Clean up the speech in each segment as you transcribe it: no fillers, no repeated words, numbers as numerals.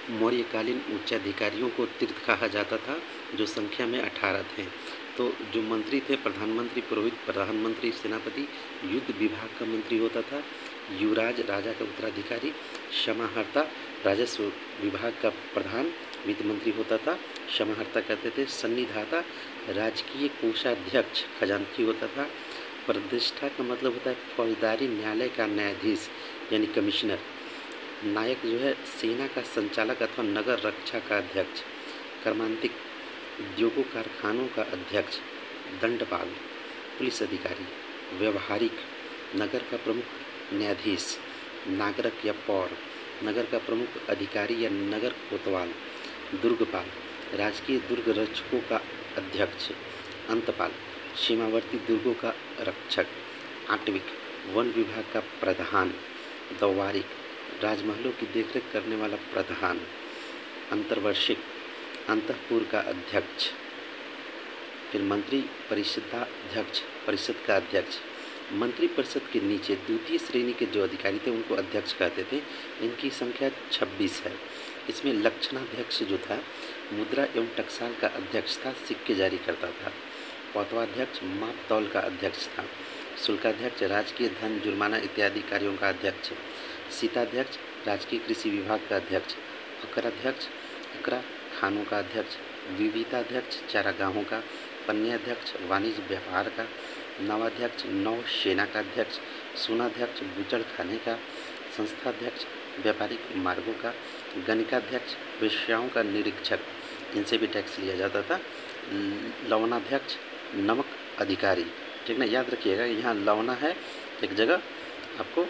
मौर्यकालीन उच्चाधिकारियों को तीर्थ कहा जाता था, जो संख्या में 18 थे। तो जो मंत्री थे, प्रधानमंत्री, पुरोहित, प्रधानमंत्री, सेनापति, युद्ध विभाग का मंत्री होता था, युवराज राजा का उत्तराधिकारी, समाहर्ता राजस्व विभाग का प्रधान वित्त मंत्री होता था, समाहर्ता कहते थे, सन्निधाता राजकीय कोषाध्यक्ष खजांची होता था, प्रतिष्ठा का मतलब होता है फौजदारी न्यायालय का न्यायाधीश यानी कमिश्नर, नायक जो है सेना का संचालक अथवा नगर रक्षा का अध्यक्ष, कर्मांतिक उद्योगों कारखानों का अध्यक्ष, दंडपाल पुलिस अधिकारी, व्यवहारिक नगर का प्रमुख न्यायाधीश, नागरक या पौर नगर का प्रमुख अधिकारी या नगर कोतवाल, दुर्गपाल राजकीय दुर्ग रक्षकों का अध्यक्ष, अंतपाल सीमावर्ती दुर्गों का रक्षक, आटविक वन विभाग का प्रधान, दवारिक राजमहलों की देखरेख करने वाला प्रधान, अंतर्वर्षिक अंतःपुर का अध्यक्ष, फिर मंत्री परिषदाध्यक्ष परिषद का अध्यक्ष। मंत्री परिषद के नीचे द्वितीय श्रेणी के जो अधिकारी थे उनको अध्यक्ष कहते थे। इनकी संख्या 26 है। इसमें लक्षणाध्यक्ष जो था मुद्रा एवं टकसाल का अध्यक्ष था, सिक्के जारी करता था। पौतवाध्यक्ष माप तौल का अध्यक्ष था। शुल्काध्यक्ष राजकीय धन जुर्माना इत्यादि कार्यों का अध्यक्ष। सीताध्यक्ष राजकीय कृषि विभाग का अध्यक्ष। अकराध्यक्ष अकरा खानों का अध्यक्ष। विविधाध्यक्ष चारागाहों का। पन्याध्यक्ष वाणिज्य व्यापार का। नवाध्यक्ष नौ सेना का अध्यक्ष। सुनाध्यक्ष बुचड़ खाने का। संस्थाध्यक्ष व्यापारिक मार्गों का। गणिकाध्यक्ष वेश्याओं का निरीक्षक, इनसे भी टैक्स लिया जाता था। लवणाध्यक्ष नमक अधिकारी, ठीक ना, याद रखिएगा यहाँ लवना है एक जगह आपको।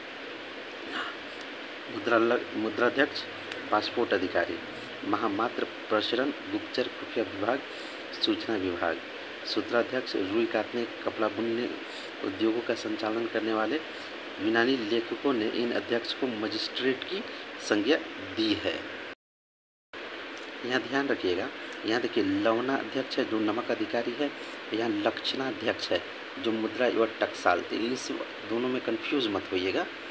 मुद्राध्यक्ष पासपोर्ट अधिकारी। महामात्र प्रसरण गुप्तचर खुफिया विभाग सूचना विभाग। सूत्राध्यक्ष रुई काटने कपड़ा बुनने उद्योगों का संचालन करने वाले। यूनानी लेखकों ने इन अध्यक्ष को मजिस्ट्रेट की संज्ञा दी है। यहाँ ध्यान रखिएगा, यहाँ देखिए लवना अध्यक्ष है जो नमक अधिकारी है, यहाँ लक्षणाध्यक्ष है जो मुद्रा एवं टकसाल थे। इस दोनों में कंफ्यूज मत होइएगा।